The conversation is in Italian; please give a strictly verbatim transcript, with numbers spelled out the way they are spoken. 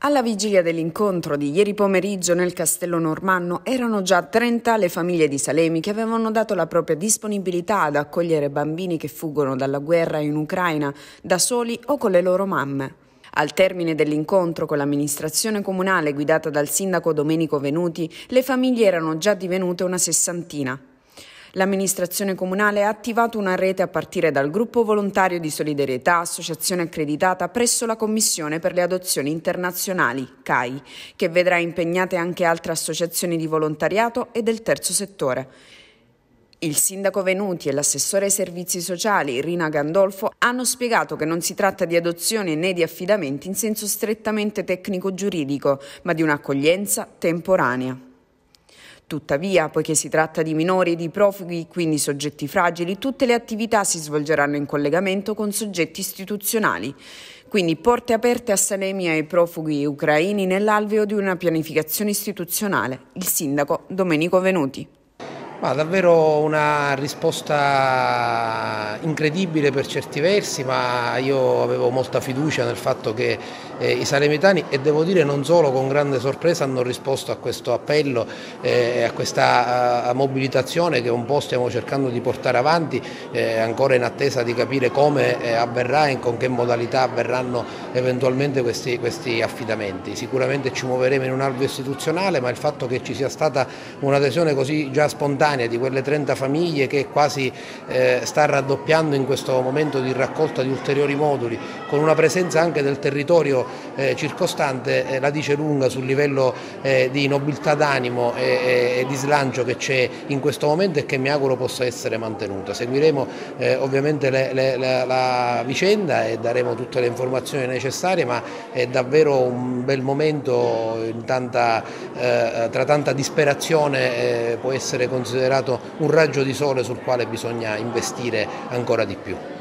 Alla vigilia dell'incontro di ieri pomeriggio nel Castello Normanno erano già trenta le famiglie di Salemi che avevano dato la propria disponibilità ad accogliere bambini che fuggono dalla guerra in Ucraina da soli o con le loro mamme. Al termine dell'incontro con l'amministrazione comunale guidata dal sindaco Domenico Venuti, le famiglie erano già divenute una sessantina. L'amministrazione comunale ha attivato una rete a partire dal gruppo volontario di solidarietà, associazione accreditata presso la Commissione per le adozioni internazionali, C A I, che vedrà impegnate anche altre associazioni di volontariato e del terzo settore. Il sindaco Venuti e l'assessore ai servizi sociali Rina Gandolfo hanno spiegato che non si tratta di adozioni né di affidamenti in senso strettamente tecnico-giuridico, ma di un'accoglienza temporanea. Tuttavia, poiché si tratta di minori e di profughi, quindi soggetti fragili, tutte le attività si svolgeranno in collegamento con soggetti istituzionali. Quindi porte aperte a Salemi e ai profughi ucraini nell'alveo di una pianificazione istituzionale. Il sindaco Domenico Venuti. Ma davvero una risposta incredibile per certi versi, ma io avevo molta fiducia nel fatto che eh, i salemitani, e devo dire non solo, con grande sorpresa hanno risposto a questo appello e eh, a questa uh, mobilitazione che un po' stiamo cercando di portare avanti, eh, ancora in attesa di capire come eh, avverrà e con che modalità avverranno eventualmente questi, questi affidamenti. Sicuramente ci muoveremo in un alveo istituzionale, ma il fatto che ci sia stata un'adesione così già spontanea di quelle trenta famiglie, che quasi eh, sta raddoppiando in questo momento di raccolta di ulteriori moduli, con una presenza anche del territorio eh, circostante, eh, la dice lunga sul livello eh, di nobiltà d'animo e, e, e di slancio che c'è in questo momento e che mi auguro possa essere mantenuta. Seguiremo eh, ovviamente le, le, la, la vicenda e daremo tutte le informazioni necessarie, ma è davvero un bel momento, in tanta, eh, tra tanta disperazione eh, può essere considerato un raggio di sole sul quale bisogna investire ancora di più.